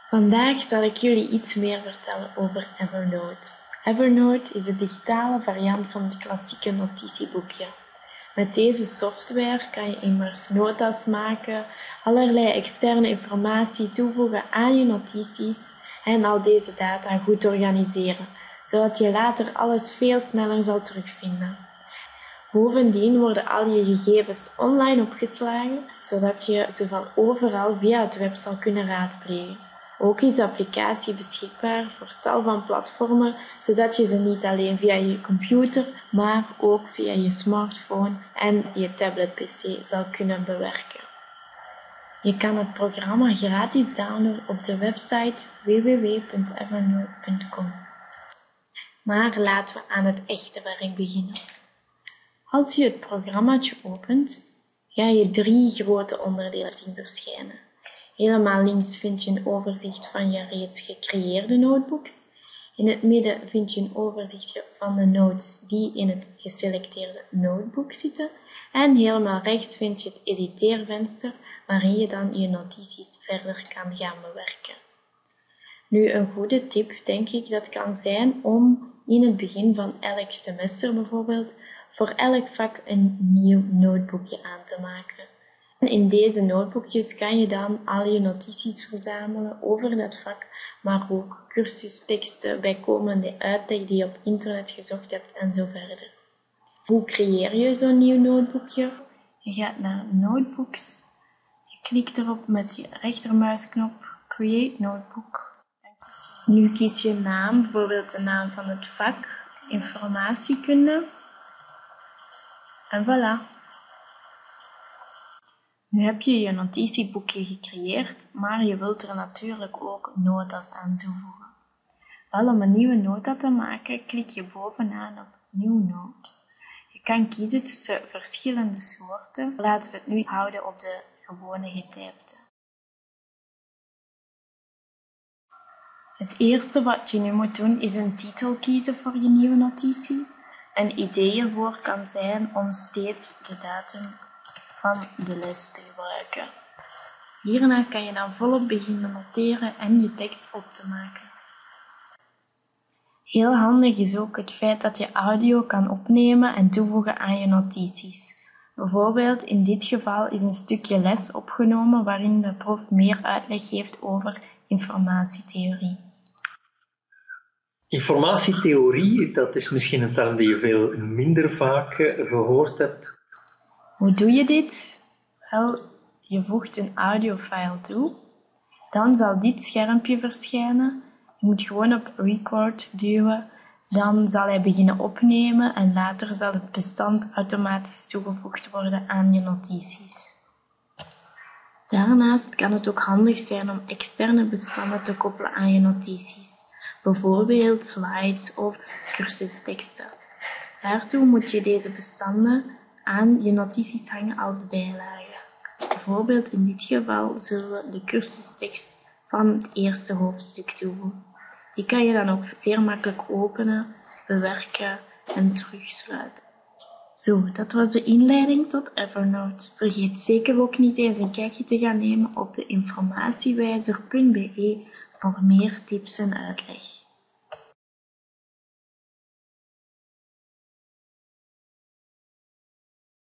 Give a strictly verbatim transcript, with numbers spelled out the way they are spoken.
Vandaag zal ik jullie iets meer vertellen over Evernote. Evernote is de digitale variant van het klassieke notitieboekje. Met deze software kan je immers nota's maken, allerlei externe informatie toevoegen aan je notities en al deze data goed organiseren, zodat je later alles veel sneller zal terugvinden. Bovendien worden al je gegevens online opgeslagen, zodat je ze van overal via het web zal kunnen raadplegen. Ook is de applicatie beschikbaar voor tal van platformen, zodat je ze niet alleen via je computer, maar ook via je smartphone en je tablet-pc zal kunnen bewerken. Je kan het programma gratis downloaden op de website w w w punt evernote punt com. Maar laten we aan het echte werk beginnen. Als je het programmaatje opent, ga je drie grote onderdelen zien verschijnen. Helemaal links vind je een overzicht van je reeds gecreëerde notebooks. In het midden vind je een overzichtje van de notes die in het geselecteerde notebook zitten. En helemaal rechts vind je het editeervenster waarin je dan je notities verder kan gaan bewerken. Nu, een goede tip denk ik dat kan zijn om in het begin van elk semester bijvoorbeeld voor elk vak een nieuw notebookje aan te maken. En in deze notebookjes kan je dan al je notities verzamelen over dat vak, maar ook cursusteksten, bijkomende uitleg die je op internet gezocht hebt en zo verder. Hoe creëer je zo'n nieuw notebookje? Je gaat naar Notebooks, je klikt erop met je rechtermuisknop, Create Notebook. Nu kies je naam, bijvoorbeeld de naam van het vak, informatiekunde. En voilà. Nu heb je je notitieboekje gecreëerd, maar je wilt er natuurlijk ook nota's aan toevoegen. Wel, om een nieuwe nota te maken, klik je bovenaan op New Note. Je kan kiezen tussen verschillende soorten. Laten we het nu houden op de gewone getypte. Het eerste wat je nu moet doen is een titel kiezen voor je nieuwe notitie. Een idee hiervoor kan zijn om steeds de datum van de les te gebruiken. Hierna kan je dan volop beginnen noteren en je tekst op te maken. Heel handig is ook het feit dat je audio kan opnemen en toevoegen aan je notities. Bijvoorbeeld in dit geval is een stukje les opgenomen waarin de prof meer uitleg geeft over informatietheorie. Informatietheorie, dat is misschien een term die je veel minder vaak gehoord hebt. Hoe doe je dit? Wel, je voegt een audiofile toe. Dan zal dit schermpje verschijnen. Je moet gewoon op record duwen. Dan zal hij beginnen opnemen en later zal het bestand automatisch toegevoegd worden aan je notities. Daarnaast kan het ook handig zijn om externe bestanden te koppelen aan je notities. Bijvoorbeeld slides of cursusteksten. Daartoe moet je deze bestanden aan je notities hangen als bijlage. Bijvoorbeeld in dit geval zullen we de cursustekst van het eerste hoofdstuk toevoegen. Die kan je dan ook zeer makkelijk openen, bewerken en terugsluiten. Zo, dat was de inleiding tot Evernote. Vergeet zeker ook niet eens een kijkje te gaan nemen op de informatiewijzer punt b e voor meer tips en uitleg.